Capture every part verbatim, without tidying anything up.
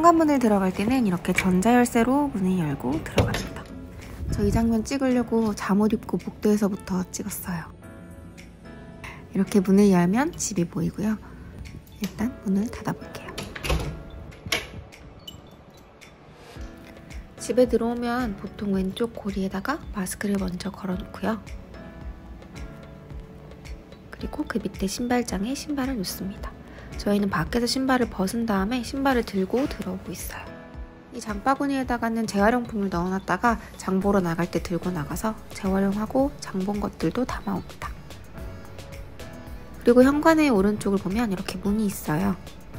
현관문을 들어갈 때는 이렇게 전자열쇠로 문을 열고 들어갑니다. 저 이 장면 찍으려고 잠옷 입고 복도에서부터 찍었어요. 이렇게 문을 열면 집이 보이고요. 일단 문을 닫아볼게요. 집에 들어오면 보통 왼쪽 고리에다가 마스크를 먼저 걸어놓고요. 그리고 그 밑에 신발장에 신발을 놓습니다. 저희는 밖에서 신발을 벗은 다음에 신발을 들고 들어오고 있어요. 이 장바구니에다가는 재활용품을 넣어놨다가 장 보러 나갈 때 들고 나가서 재활용하고 장 본 것들도 담아옵니다. 그리고 현관의 오른쪽을 보면 이렇게 문이 있어요.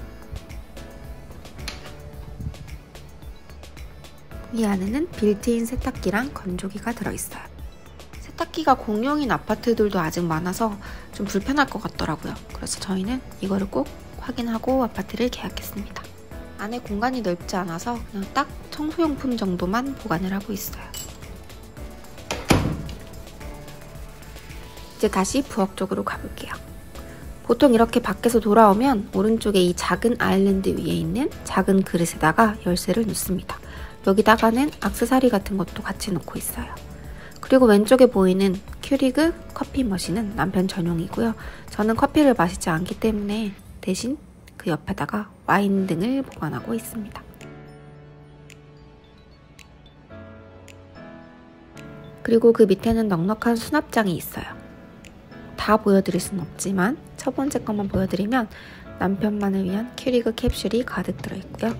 이 안에는 빌트인 세탁기랑 건조기가 들어있어요. 세탁기가 공용인 아파트들도 아직 많아서 좀 불편할 것 같더라고요. 그래서 저희는 이거를 꼭 확인하고 아파트를 계약했습니다. 안에 공간이 넓지 않아서 그냥 딱 청소용품 정도만 보관을 하고 있어요. 이제 다시 부엌 쪽으로 가볼게요. 보통 이렇게 밖에서 돌아오면 오른쪽에 이 작은 아일랜드 위에 있는 작은 그릇에다가 열쇠를 놓습니다. 여기다가는 액세서리 같은 것도 같이 놓고 있어요. 그리고 왼쪽에 보이는 큐리그 커피 머신은 남편 전용이고요. 저는 커피를 마시지 않기 때문에 대신 그 옆에다가 와인 등을 보관하고 있습니다. 그리고 그 밑에는 넉넉한 수납장이 있어요. 다 보여드릴 순 없지만 첫 번째 것만 보여드리면 남편만을 위한 큐리그 캡슐이 가득 들어있고요.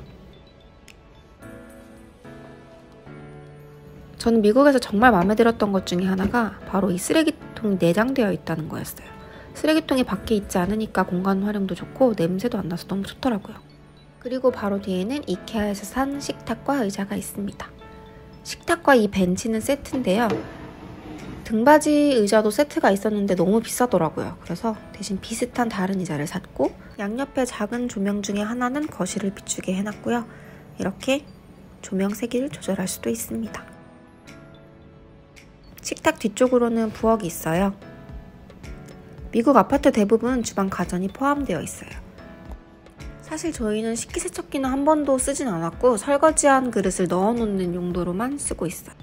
저는 미국에서 정말 마음에 들었던 것 중에 하나가 바로 이 쓰레기통이 내장되어 있다는 거였어요. 쓰레기통이 밖에 있지 않으니까 공간 활용도 좋고 냄새도 안 나서 너무 좋더라고요. 그리고 바로 뒤에는 이케아에서 산 식탁과 의자가 있습니다. 식탁과 이 벤치는 세트인데요. 등받이 의자도 세트가 있었는데 너무 비싸더라고요. 그래서 대신 비슷한 다른 의자를 샀고 양옆에 작은 조명 중에 하나는 거실을 비추게 해놨고요. 이렇게 조명 세기를 조절할 수도 있습니다. 식탁 뒤쪽으로는 부엌이 있어요. 미국 아파트 대부분 주방 가전이 포함되어 있어요. 사실 저희는 식기세척기는 한 번도 쓰진 않았고 설거지한 그릇을 넣어놓는 용도로만 쓰고 있어요.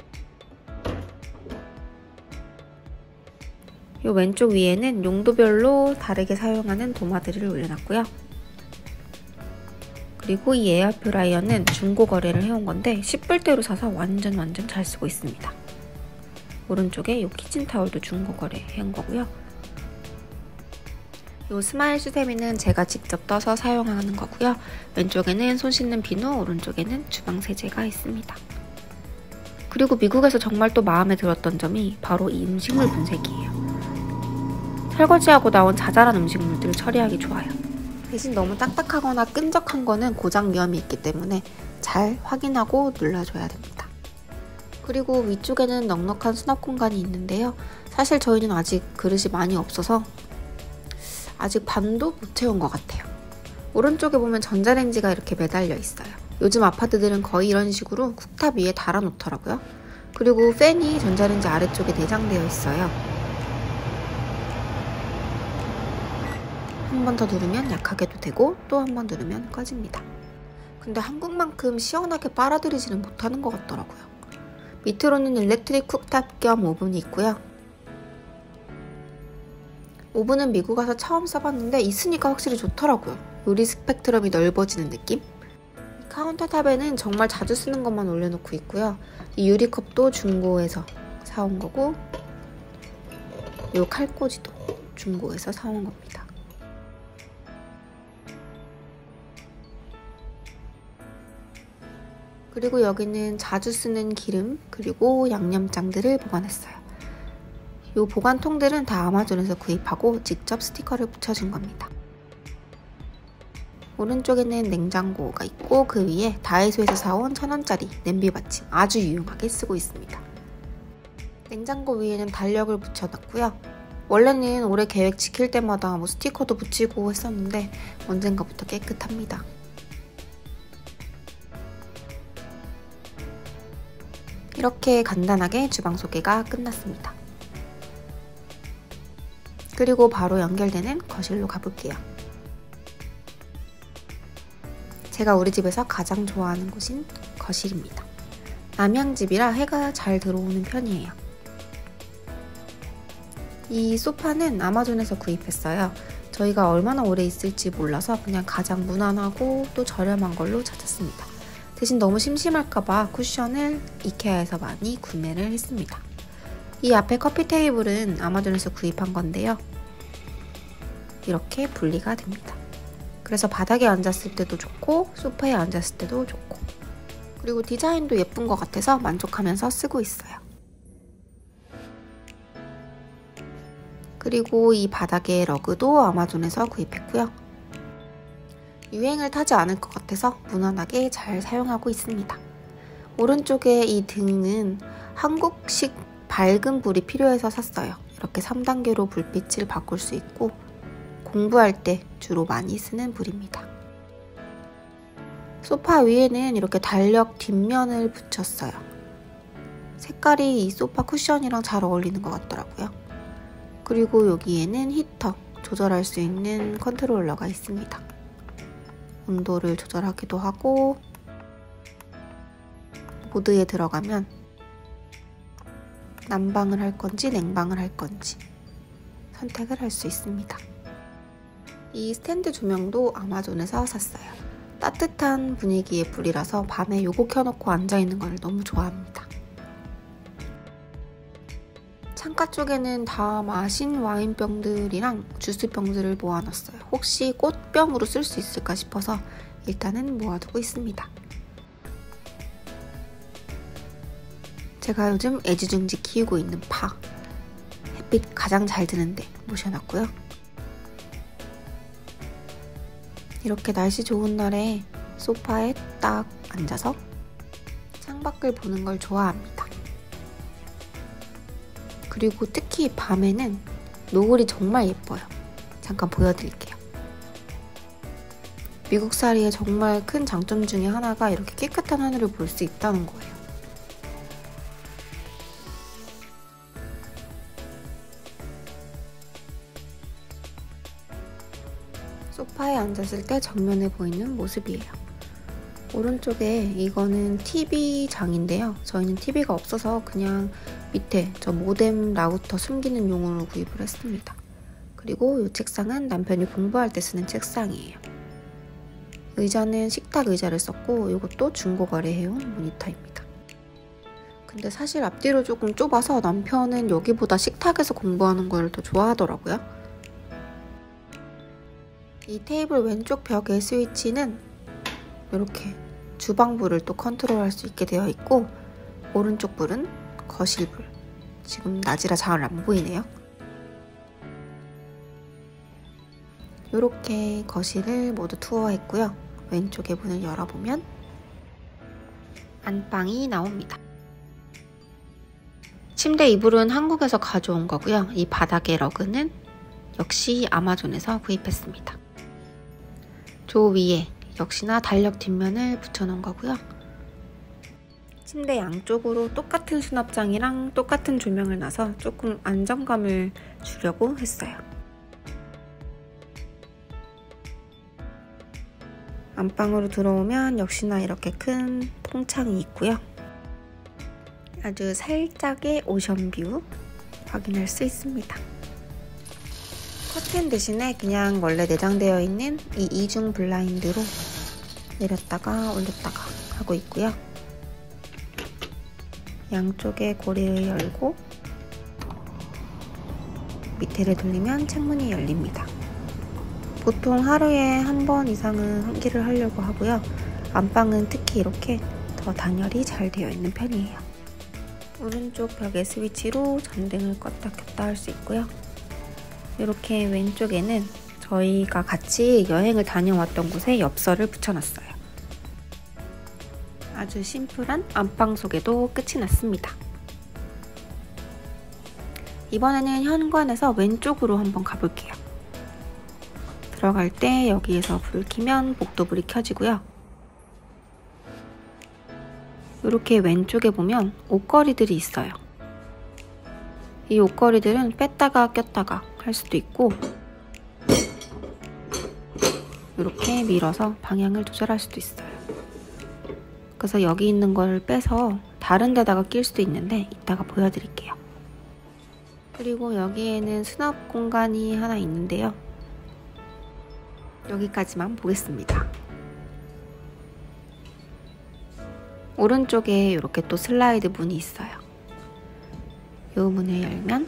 이 왼쪽 위에는 용도별로 다르게 사용하는 도마들을 올려놨고요. 그리고 이 에어프라이어는 중고 거래를 해온 건데 십 불대로 사서 완전 완전 잘 쓰고 있습니다. 오른쪽에 이 키친타올도 중고 거래해온 거고요. 이 스마일 수세미는 제가 직접 떠서 사용하는 거고요. 왼쪽에는 손 씻는 비누, 오른쪽에는 주방 세제가 있습니다. 그리고 미국에서 정말 또 마음에 들었던 점이 바로 이 음식물 분쇄기예요. 설거지하고 나온 자잘한 음식물들을 처리하기 좋아요. 대신 너무 딱딱하거나 끈적한 거는 고장 위험이 있기 때문에 잘 확인하고 눌러줘야 됩니다. 그리고 위쪽에는 넉넉한 수납 공간이 있는데요. 사실 저희는 아직 그릇이 많이 없어서 아직 반도 못 채운 것 같아요. 오른쪽에 보면 전자레인지가 이렇게 매달려 있어요. 요즘 아파트들은 거의 이런 식으로 쿡탑 위에 달아놓더라고요. 그리고 팬이 전자레인지 아래쪽에 내장되어 있어요. 한 번 더 누르면 약하게도 되고 또 한 번 누르면 꺼집니다. 근데 한국만큼 시원하게 빨아들이지는 못하는 것 같더라고요. 밑으로는 일렉트릭 쿡탑 겸 오븐이 있고요. 오븐은 미국 와서 처음 써봤는데 있으니까 확실히 좋더라고요. 요리 스펙트럼이 넓어지는 느낌? 이 카운터탑에는 정말 자주 쓰는 것만 올려놓고 있고요. 이 유리컵도 중고에서 사온 거고 이 칼꽂이도 중고에서 사온 겁니다. 그리고 여기는 자주 쓰는 기름 그리고 양념장들을 보관했어요. 이 보관통들은 다 아마존에서 구입하고 직접 스티커를 붙여준 겁니다. 오른쪽에는 냉장고가 있고 그 위에 다이소에서 사온 천 원짜리 냄비 받침 아주 유용하게 쓰고 있습니다. 냉장고 위에는 달력을 붙여놨고요. 원래는 올해 계획 지킬 때마다 뭐 스티커도 붙이고 했었는데 언젠가부터 깨끗합니다. 이렇게 간단하게 주방 소개가 끝났습니다. 그리고 바로 연결되는 거실로 가볼게요. 제가 우리 집에서 가장 좋아하는 곳인 거실입니다. 남향집이라 해가 잘 들어오는 편이에요. 이 소파는 아마존에서 구입했어요. 저희가 얼마나 오래 있을지 몰라서 그냥 가장 무난하고 또 저렴한 걸로 찾았습니다. 대신 너무 심심할까봐 쿠션을 이케아에서 많이 구매를 했습니다. 이 앞에 커피 테이블은 아마존에서 구입한 건데요. 이렇게 분리가 됩니다. 그래서 바닥에 앉았을 때도 좋고 소파에 앉았을 때도 좋고, 그리고 디자인도 예쁜 것 같아서 만족하면서 쓰고 있어요. 그리고 이 바닥의 러그도 아마존에서 구입했고요. 유행을 타지 않을 것 같아서 무난하게 잘 사용하고 있습니다. 오른쪽에 이 등은 한국식 밝은 불이 필요해서 샀어요. 이렇게 삼 단계로 불빛을 바꿀 수 있고 공부할 때 주로 많이 쓰는 불입니다. 소파 위에는 이렇게 달력 뒷면을 붙였어요. 색깔이 이 소파 쿠션이랑 잘 어울리는 것 같더라고요. 그리고 여기에는 히터 조절할 수 있는 컨트롤러가 있습니다. 온도를 조절하기도 하고 모드에 들어가면 난방을 할 건지 냉방을 할 건지 선택을 할 수 있습니다. 이 스탠드 조명도 아마존에서 샀어요. 따뜻한 분위기의 불이라서 밤에 요거 켜놓고 앉아있는 걸 너무 좋아합니다. 창가 쪽에는 다 마신 와인병들이랑 주스병들을 모아놨어요. 혹시 꽃병으로 쓸 수 있을까 싶어서 일단은 모아두고 있습니다. 제가 요즘 애지중지 키우고 있는 파, 햇빛 가장 잘 드는데 모셔놨고요. 이렇게 날씨 좋은 날에 소파에 딱 앉아서 창밖을 보는 걸 좋아합니다. 그리고 특히 밤에는 노을이 정말 예뻐요. 잠깐 보여드릴게요. 미국살이의 정말 큰 장점 중에 하나가 이렇게 깨끗한 하늘을 볼 수 있다는 거예요. 소파에 앉았을 때 정면에 보이는 모습이에요. 오른쪽에 이거는 티비장인데요. 저희는 티비가 없어서 그냥 밑에 저 모뎀 라우터 숨기는 용으로 구입을 했습니다. 그리고 이 책상은 남편이 공부할 때 쓰는 책상이에요. 의자는 식탁 의자를 썼고 이것도 중고거래해온 모니터입니다. 근데 사실 앞뒤로 조금 좁아서 남편은 여기보다 식탁에서 공부하는 걸 더 좋아하더라고요. 이 테이블 왼쪽 벽의 스위치는 이렇게 주방불을 또 컨트롤할 수 있게 되어 있고 오른쪽 불은 거실불. 지금 낮이라 잘 안 보이네요. 이렇게 거실을 모두 투어했고요. 왼쪽에 문을 열어보면 안방이 나옵니다. 침대 이불은 한국에서 가져온 거고요. 이 바닥의 러그는 역시 아마존에서 구입했습니다. 조 위에 역시나 달력 뒷면을 붙여놓은 거고요. 침대 양쪽으로 똑같은 수납장이랑 똑같은 조명을 놔서 조금 안정감을 주려고 했어요. 안방으로 들어오면 역시나 이렇게 큰 통창이 있고요. 아주 살짝의 오션뷰 확인할 수 있습니다. 커튼 대신에 그냥 원래 내장되어 있는 이 이중 블라인드로 내렸다가 올렸다가 하고 있고요. 양쪽에 고리를 열고 밑에를 돌리면 창문이 열립니다. 보통 하루에 한 번 이상은 환기를 하려고 하고요. 안방은 특히 이렇게 더 단열이 잘 되어 있는 편이에요. 오른쪽 벽의 스위치로 전등을 껐다 켰다 할 수 있고요. 이렇게 왼쪽에는 저희가 같이 여행을 다녀왔던 곳에 엽서를 붙여놨어요. 아주 심플한 안방 소개도 끝이 났습니다. 이번에는 현관에서 왼쪽으로 한번 가볼게요. 들어갈 때 여기에서 불을 켜면 복도불이 켜지고요. 이렇게 왼쪽에 보면 옷걸이들이 있어요. 이 옷걸이들은 뺐다가 꼈다가 할 수도 있고 이렇게 밀어서 방향을 조절할 수도 있어요. 그래서 여기 있는 걸 빼서 다른 데다가 낄 수도 있는데 이따가 보여드릴게요. 그리고 여기에는 수납 공간이 하나 있는데요. 여기까지만 보겠습니다. 오른쪽에 이렇게 또 슬라이드 문이 있어요. 이 문을 열면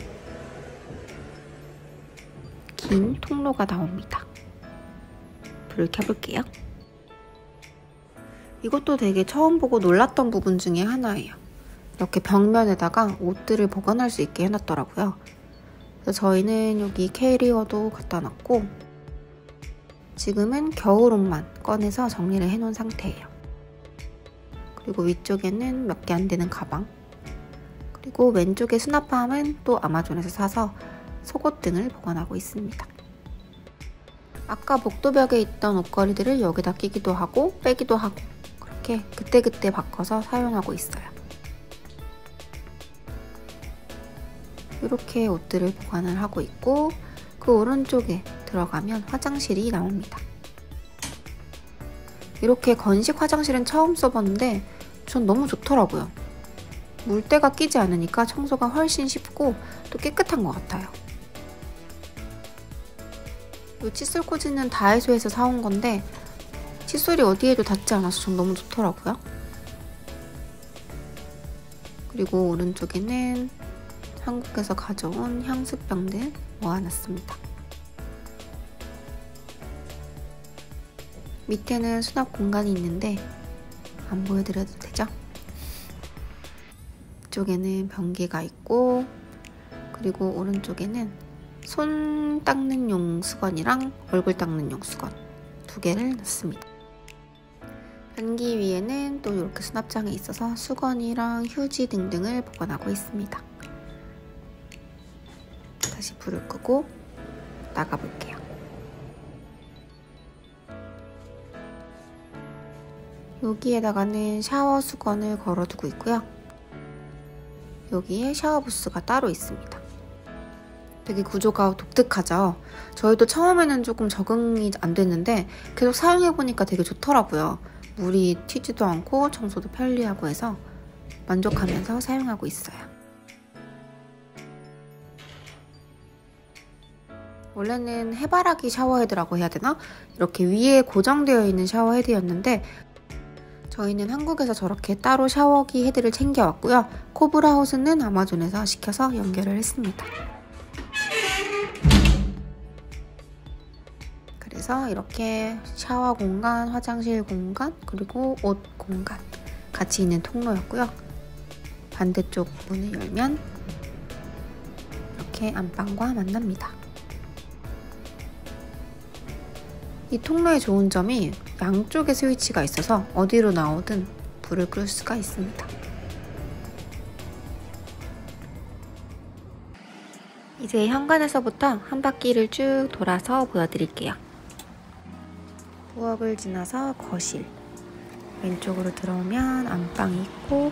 긴 통로가 나옵니다. 불을 켜볼게요. 이것도 되게 처음 보고 놀랐던 부분 중에 하나예요. 이렇게 벽면에다가 옷들을 보관할 수 있게 해놨더라고요. 그래서 저희는 여기 캐리어도 갖다 놨고 지금은 겨울옷만 꺼내서 정리를 해놓은 상태예요. 그리고 위쪽에는 몇 개 안 되는 가방, 그리고 왼쪽에 수납함은 또 아마존에서 사서 속옷 등을 보관하고 있습니다. 아까 복도벽에 있던 옷걸이들을 여기다 끼기도 하고 빼기도 하고 그렇게 그때그때 바꿔서 사용하고 있어요. 이렇게 옷들을 보관을 하고 있고 그 오른쪽에 들어가면 화장실이 나옵니다. 이렇게 건식 화장실은 처음 써봤는데 전 너무 좋더라고요. 물때가 끼지 않으니까 청소가 훨씬 쉽고 또 깨끗한 것 같아요. 이 칫솔 꽂이는 다이소에서 사온 건데 칫솔이 어디에도 닿지 않아서 전 너무 좋더라고요. 그리고 오른쪽에는 한국에서 가져온 향수병들 모아놨습니다. 밑에는 수납 공간이 있는데 안 보여드려도 되죠? 이쪽에는 변기가 있고 그리고 오른쪽에는 손 닦는 용 수건이랑 얼굴 닦는 용 수건 두 개를 넣습니다. 변기 위에는 또 이렇게 수납장이 있어서 수건이랑 휴지 등등을 보관하고 있습니다. 다시 불을 끄고 나가볼게요. 여기에다가는 샤워 수건을 걸어두고 있고요. 여기에 샤워 부스가 따로 있습니다. 되게 구조가 독특하죠? 저희도 처음에는 조금 적응이 안 됐는데 계속 사용해보니까 되게 좋더라고요. 물이 튀지도 않고 청소도 편리하고 해서 만족하면서 사용하고 있어요. 원래는 해바라기 샤워헤드라고 해야 되나? 이렇게 위에 고정되어 있는 샤워헤드였는데 저희는 한국에서 저렇게 따로 샤워기 헤드를 챙겨왔고요. 코브라호스는 아마존에서 시켜서 연결을 했습니다. 그래서 이렇게 샤워 공간, 화장실 공간, 그리고 옷 공간 같이 있는 통로였고요. 반대쪽 문을 열면 이렇게 안방과 만납니다. 이 통로의 좋은 점이 양쪽에 스위치가 있어서 어디로 나오든 불을 끌 수가 있습니다. 이제 현관에서부터 한 바퀴를 쭉 돌아서 보여드릴게요. 부엌을 지나서 거실, 왼쪽으로 들어오면 안방이 있고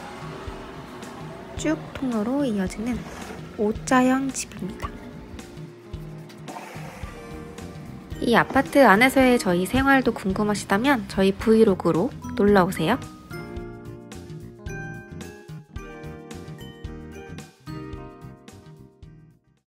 쭉 통로로 이어지는 오자형 집입니다. 이 아파트 안에서의 저희 생활도 궁금하시다면 저희 브이로그로 놀러오세요.